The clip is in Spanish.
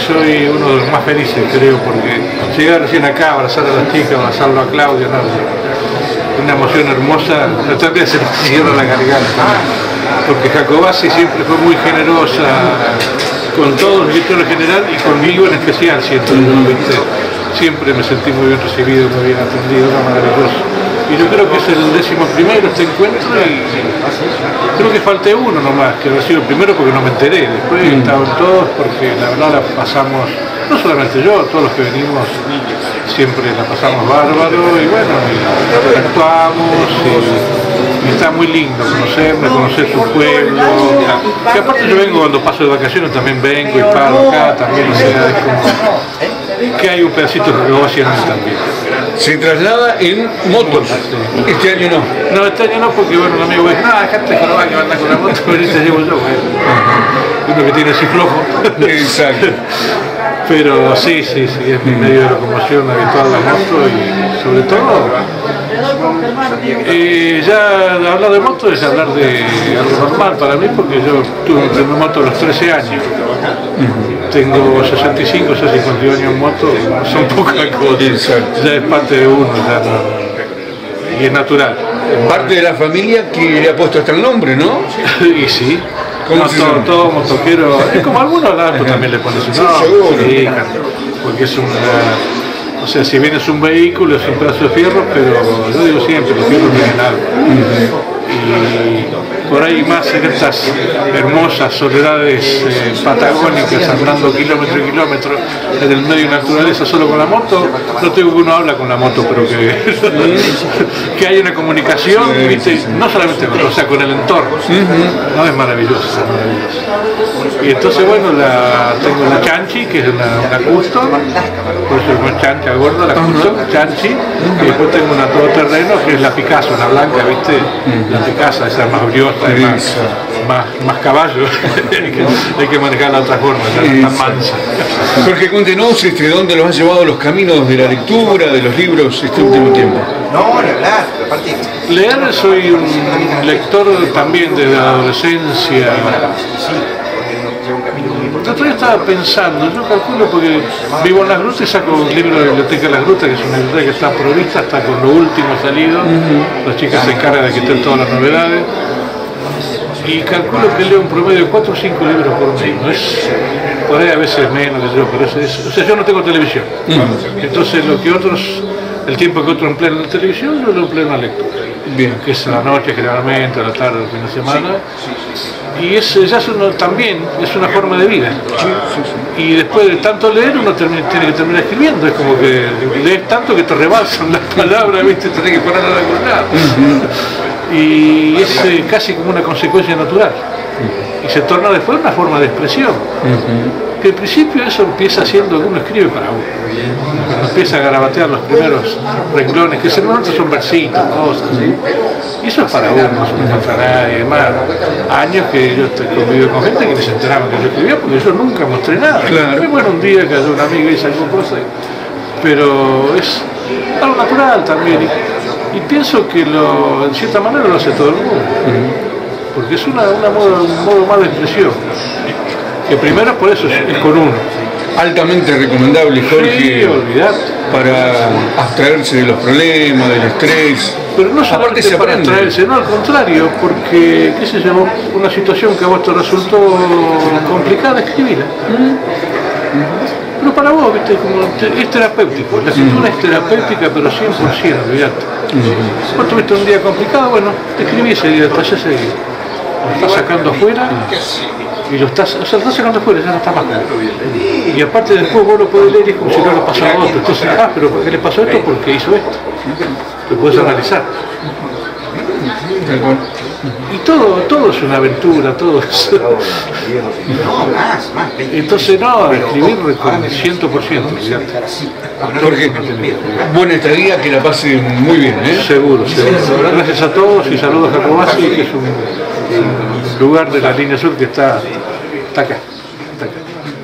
soy uno de los más felices, creo, porque llegar recién acá, abrazar a las chicas, abrazarlo a Claudio, ¿no? Una emoción hermosa, también se me cierra la garganta, porque Jacobacci siempre fue muy generosa con todos los lectores en general y conmigo en especial, siento yo, ¿viste? Siempre me sentí muy bien recibido, muy bien atendido, era maravilloso. Y yo creo que es el 11º este encuentro y creo que falté uno nomás, que ha sido el primero porque no me enteré, después estaban todos porque la verdad la pasamos, no solamente yo, todos los que venimos siempre la pasamos bárbaro y bueno, y actuamos y está muy lindo conocer su pueblo, que aparte yo vengo cuando paso de vacaciones también vengo y paro acá también, o sea, es como que hay un pedacito que lo va haciendo también. Se traslada en moto. Sí. Este año no. No, este año no, porque bueno, el amigo dice, no, dejate que no va a andar con la moto, pero te llevo yo, uno que tiene así flojo. Exacto. Pero sí, es mi medio de locomoción habitual la moto y sobre todo, ya hablar de moto es hablar de algo normal para mí, porque yo tuve moto a los 13 años. Tengo 65, 51 años en moto, son pocas cosas, ya es parte de uno, ya no, y es natural. Parte de la familia que le ha puesto hasta el nombre, ¿no? Y sí. No, todo motoquero, es como algunos también le ponen su nombre, sí, porque es una, o sea, si bien es un vehículo, es un pedazo de fierro, pero yo digo siempre, los fierros tienen algo. Y por ahí más en estas hermosas soledades patagónicas, andando kilómetro y kilómetro en el medio de la naturaleza solo con la moto, no tengo que uno habla con la moto, pero que hay una comunicación, ¿viste? No solamente con, o sea, con el entorno, no es maravilloso, Y entonces bueno, tengo la Chanchi, que es una custom, por eso no es chancha gorda, la custom, Chanchi, y después tengo una todoterreno que es la Picasso, una blanca, ¿viste? La Picasso, esa más briosa, más caballo, hay que manejarla de otra forma, tan mansa. Jorge, cuéntenos dónde los han llevado los caminos de la lectura, de los libros este último tiempo. No, ni hablar, leer, soy un lector también desde la adolescencia. El otro día estaba pensando, yo calculo porque vivo en Las Grutas y saco un libro de la Biblioteca de Las Grutas, que es una biblioteca que está provista hasta con lo último salido. Las chicas se encargan de que estén todas las novedades. Y calculo que leo un promedio de 4 o 5 libros por mes. No es, por ahí a veces menos que yo, pero o sea, yo no tengo televisión. Entonces lo que otros, el tiempo que otros emplean en la televisión, yo lo empleo en la lectura. Bien. Que es a la noche generalmente, a la tarde, el fin de semana. Y también es una forma de vida. Y después de tanto leer uno tiene que terminar escribiendo. Es como que lees tanto que te rebalsan las palabras, ¿viste? Tenés que ponerlas de algún lado. Y es casi como una consecuencia natural. Y se torna después una forma de expresión. Que al principio eso empieza siendo que uno escribe para uno. Cuando empieza a garabatear los primeros renglones, que seguramente son versitos, cosas así. Y eso es para uno, no se encuentra a nadie. Además, años que yo estoy convivido con gente que ni se enteraban que yo escribía, porque yo nunca mostré nada. Claro. Y bueno, un día cayó una amiga y hizo alguna cosa, pero es algo natural también. Y pienso que en cierta manera lo hace todo el mundo. Porque es un modo más de expresión. Que primero por eso es con uno. Altamente recomendable, Jorge, para abstraerse de los problemas, del estrés. Pero no solamente para abstraerse, no, al contrario, porque, qué sé yo, una situación que a vos te resultó complicada, escribirla. Pero para vos, ¿viste? Es terapéutico, la escritura es terapéutica, pero 100%, olvidate. Vos tuviste un día complicado, bueno, te escribí ese día, te ese día. Lo estás sacando afuera. Y lo estás sacando afuera, ya no está más. Y aparte después vos lo podés leer y es como si no le pasara a otro. Entonces, pero ¿por qué le pasó esto? Porque hizo esto. Lo puedes analizar. Y todo es una aventura, todo es... Entonces no, escribir con 100%. Jorge, buena estadía, que la pase muy bien, ¿eh? Seguro. Gracias a todos y saludos a Jacobacci, que es un lugar de la línea sur que está acá.